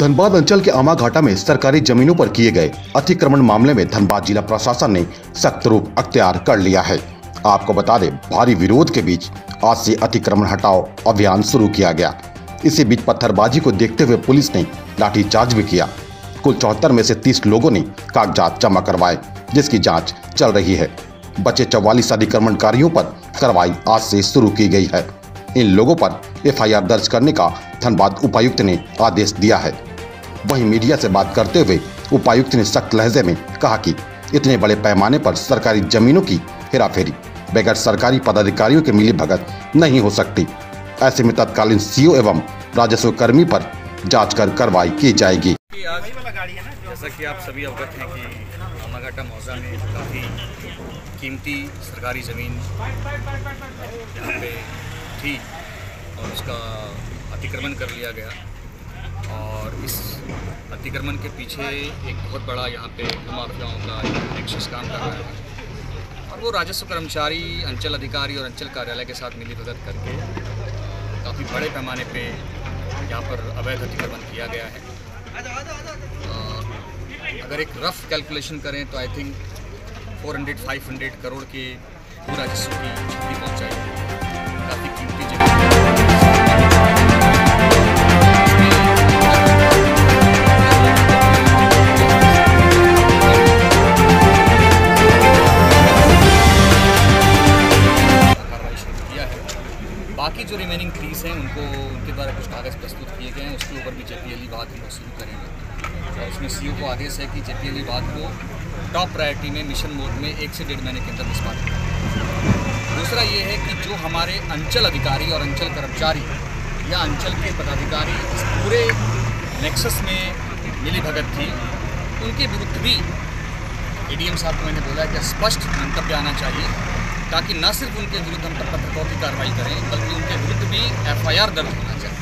धनबाद अंचल के आमाघाटा में सरकारी जमीनों पर किए गए अतिक्रमण मामले में धनबाद जिला प्रशासन ने सख्त रूप अख्तियार कर लिया है। आपको बता दें, भारी विरोध के बीच आज से अतिक्रमण हटाओ अभियान शुरू किया गया। इसी बीच पत्थरबाजी को देखते हुए पुलिस ने लाठीचार्ज भी किया। कुल 74 में से 30 लोगों ने कागजात जमा करवाए, जिसकी जांच चल रही है। बचे 44 अतिक्रमणकारियों पर कार्रवाई आज से शुरू की गई है। इन लोगों पर FIR दर्ज करने का धनबाद उपायुक्त ने आदेश दिया है। वहीं मीडिया से बात करते हुए उपायुक्त ने सख्त लहजे में कहा कि इतने बड़े पैमाने पर सरकारी जमीनों की हेराफेरी बगैर सरकारी पदाधिकारियों के मिलीभगत नहीं हो सकती। ऐसे में तत्कालीन CO एवं राजस्व कर्मी पर जांच कर कार्रवाई की जाएगी। जैसा कि आप सभी अवगत हैं कि आमाघाटा मौजा में काफ़ी कीमती सरकारी ज़मीन यहाँ पे थी और उसका अतिक्रमण कर लिया गया। और इस अतिक्रमण के पीछे एक बहुत बड़ा यहाँ पे माफियाओं का नेक्सस काम कर रहा है और वो राजस्व कर्मचारी, अंचल अधिकारी और अंचल कार्यालय के साथ मिलीभगत करके काफ़ी बड़े पैमाने पे यहाँ पर अवैध अतिक्रमण किया गया है। अगर एक रफ कैलकुलेशन करें तो आई थिंक 400-500 करोड़ के भू राजस्व की क्षति पहुँच जाएगी। काफ़ी कीमती जगह बाकी जो रिमेनिंग फीस हैं उनके द्वारा कुछ कागज़ प्रस्तुत किए गए हैं। उसके ऊपर भी JPL विभाग हम लोग शुरू करेंगे और उसमें CO को आदेश है कि JPL विभाग को टॉप प्रायोरिटी में मिशन मोड में 1 से 1.5 महीने के अंदर निष्पादित करें। दूसरा ये है कि जो हमारे अंचल अधिकारी और अंचल कर्मचारी या अंचल के पदाधिकारी इस पूरे नेक्सस में मिलीभगत थी, उनके विरुद्ध भी ADM साहब को मैंने बोला है कि स्पष्ट मंतव्य आना चाहिए, ताकि न सिर्फ उनके विरुद्ध हम प्रपत्र की कार्रवाई करें बल्कि उनके विरुद्ध भी FIR दर्ज होना चाहिए।